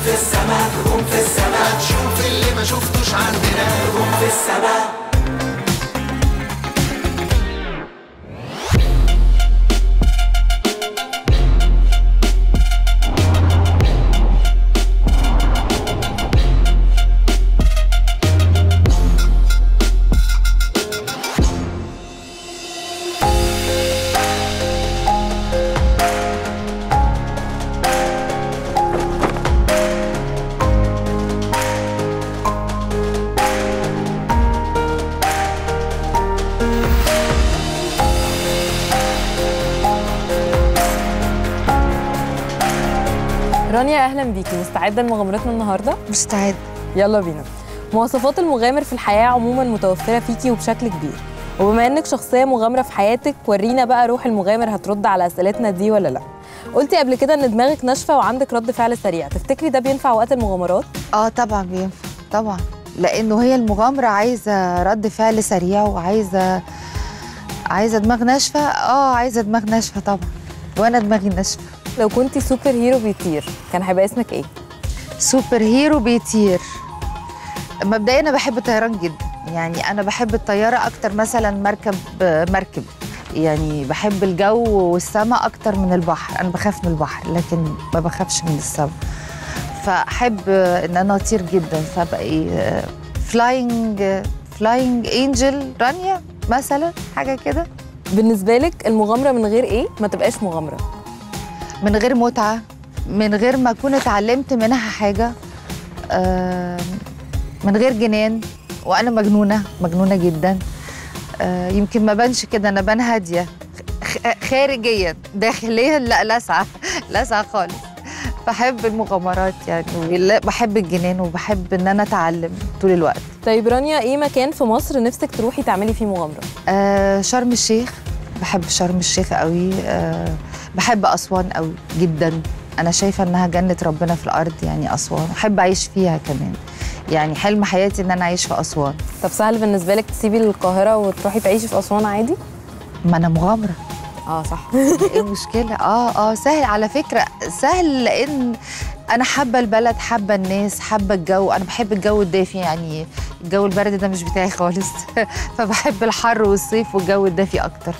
في السما، نجوم في السما، هتشوف اللي ما شفتوش عندنا، نجوم في السما. رانيا اهلا بيكي، مستعده لمغامرتنا النهارده؟ مستعد. يلا بينا. مواصفات المغامر في الحياه عموما متوفره فيكي وبشكل كبير، وبما انك شخصيه مغامره في حياتك ورينا بقى روح المغامر هترد على اسئلتنا دي ولا لا. قلتي قبل كده ان دماغك ناشفه وعندك رد فعل سريع، تفتكري ده بينفع وقت المغامرات؟ طبعا بينفع طبعا، لانه هي المغامره عايزه رد فعل سريع وعايزه دماغ ناشفه. عايزه دماغ ناشفه طبعا، وانا دماغي ناشفه. لو كنتي سوبر هيرو بيطير كان هيبقى اسمك ايه؟ سوبر هيرو بيطير، مبدئيا انا بحب الطيران جدا، يعني انا بحب الطياره اكتر مثلا مركب، يعني بحب الجو والسماء اكتر من البحر. انا بخاف من البحر لكن ما بخافش من السماء، فاحب ان انا اطير جدا. فابقى ايه، فلاينج انجل رانيا مثلا، حاجه كده. بالنسبه لك المغامره من غير ايه ما تبقاش مغامره؟ من غير متعه، من غير ما اكون اتعلمت منها حاجه، من غير جنان. وانا مجنونه جدا. يمكن ما بانش كده، انا بان هاديه خارجيا، داخليا لا، لاسعه خالص. بحب المغامرات يعني، بحب الجنان وبحب ان انا اتعلم طول الوقت. طيب رانيا، ايه مكان في مصر نفسك تروحي تعملي فيه مغامره؟ شرم الشيخ، بحب شرم الشيخ قوي. بحب اسوان قوي جدا، انا شايفه انها جنه ربنا في الارض يعني اسوان، احب اعيش فيها كمان، يعني حلم حياتي ان انا اعيش في اسوان. طب سهل بالنسبه لك تسيبي القاهره وتروحي تعيشي في اسوان عادي؟ ما انا مغامره. صح. ايه المشكله؟ سهل على فكره، سهل لان انا حابه البلد، حابه الناس، حابه الجو. انا بحب الجو الدافي، يعني الجو البرد ده مش بتاعي خالص. فبحب الحر والصيف والجو الدافي اكتر.